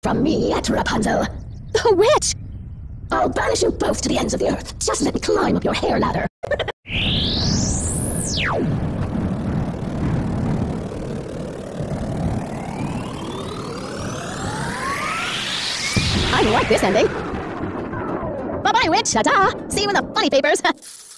from me at Rapunzel. The witch! I'll banish you both to the ends of the earth. Just let me climb up your hair ladder. I like this ending. Bye-bye, witch. Ta-ta. See you in the funny papers.